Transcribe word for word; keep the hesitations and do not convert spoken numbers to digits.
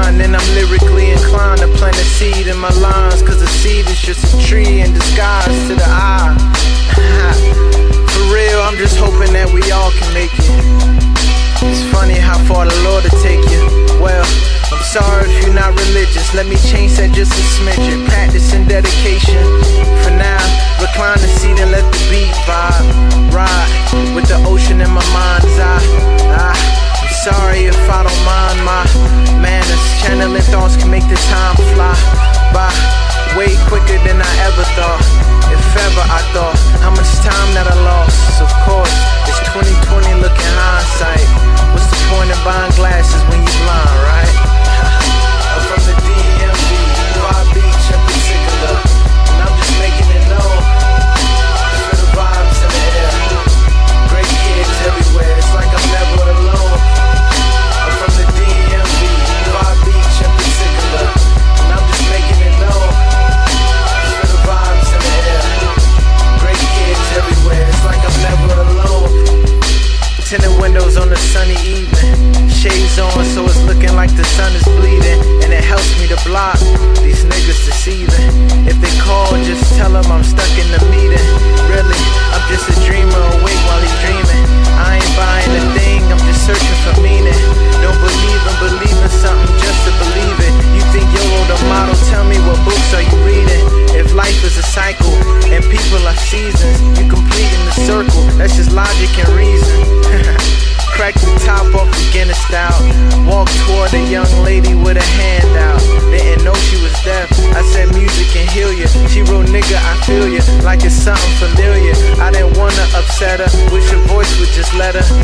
mind, and I'm lyrically inclined to plant a seed in my lines, cause a seed is just a tree in disguise to the eye. For real, I'm just hoping that we all can make it. It's funny how far the Lord will take you. Well, I'm sorry if you're not religious, let me change that just a smidgen. Practice and dedication. For now, recline the seat and let the beat vibe. Ride with the ocean in my mind's eye. I, I'm sorry if I don't mind my manners. Channeling thoughts can make the time fly by way quicker than I ever thought. If ever I thought how much time that I lost. Of course, it's twenty twenty looking hindsight. What's the point of buying glasses when you're blind, right? I'm from the D M V, Dubai Beach in particular, and I'm just making it known. Feel the vibes in the air. Great kids everywhere, it's like I'm never alone. I'm from the D M V, Dubai Beach in particular, and I'm just making it known. Feel the vibes in the air. Great kids everywhere, it's like I'm never alone. Tinted windows on a sunny evening, shades on so it's looking like the sun is bleeding, and it helps me to block these niggas deceiving. If they call, just tell them I'm stuck in the meeting. Really, I'm just a dreamer awake while he's dreaming. I ain't buying a thing, I'm just searching for meaning. Don't believe in believing something just to believe it. You think YOLO the motto, tell me what books are you reading? If life is a cycle and people are seasons, you completing the circle, that's just logic and reason. Crack the top off beginner style. Walk toward a young lady with a hand out. Didn't know she was deaf, I said music can heal you. She wrote nigga I feel you, like it's something familiar. I didn't wanna upset her, wish her voice would just let her